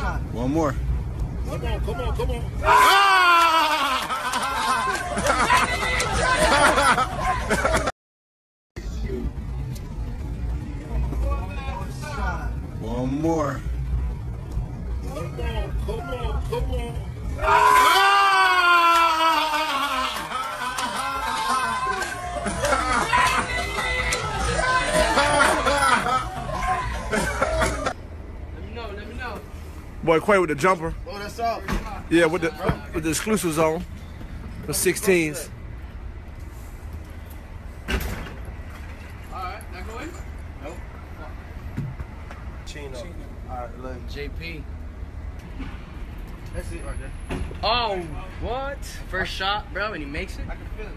One more. Come on, come on, come on. One more. Come on, come on, come on. Let me know. Boy, Quay with the jumper. Oh, that's all. Yeah, with the exclusives on for 16s. Alright, not going? Nope. Chino. Alright, look. JP. That's it right there. Oh, what? First shot, bro, and he makes it? I can feel it.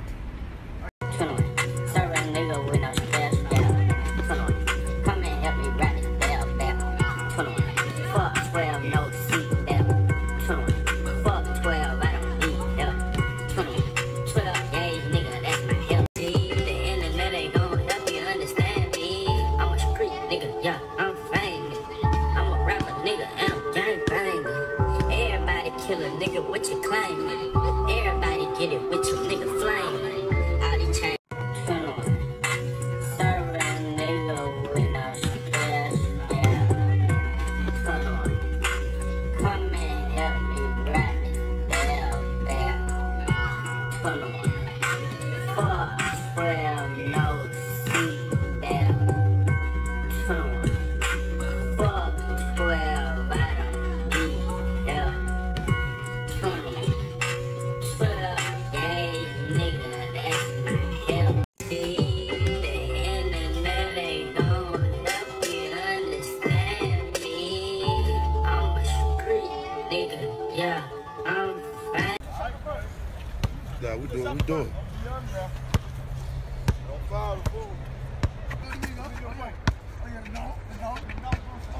Serve a nigga with no stash down. Come and help me rap it bell. Fuck 12, no seat belt. Fuck 12, I don't need help. 12 gauge nigga, that's my help. The internet ain't gon' help you understand me. I'm a street nigga, yeah, I'm famous. I'm a rapper nigga, and I'm gang banging. Everybody kill a nigga, what you claiming? Everybody get it with your nigga flaming. All these chains. Nah, we do it. Don't foul the fool.